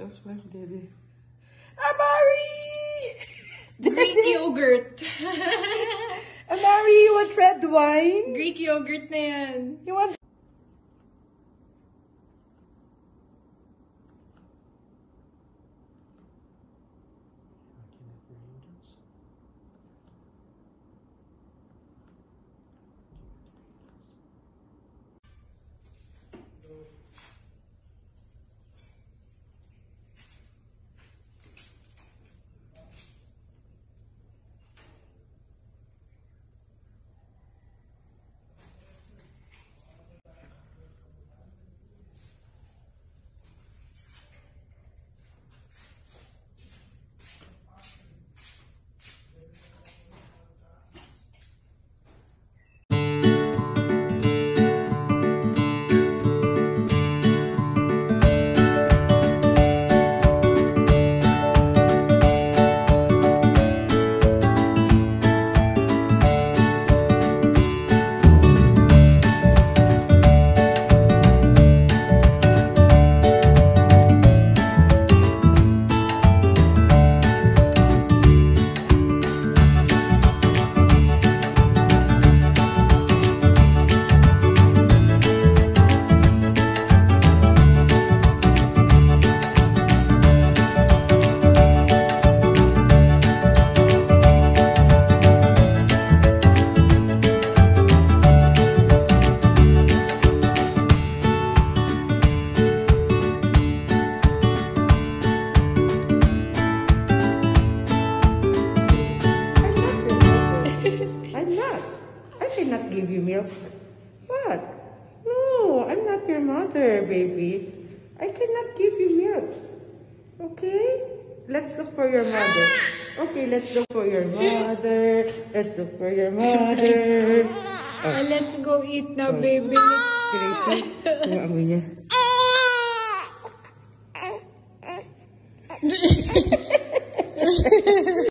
housewife, Dede. Amari! Greek yogurt. Amari, you want red wine? Greek yogurt na yan. You want... Give you milk? What? No, I'm not your mother, baby. I cannot give you milk. Okay? Let's look for your mother. Okay, let's look for your mother. Let's look for your mother. Let's go eat now, baby. Gracie, yung amoy niya.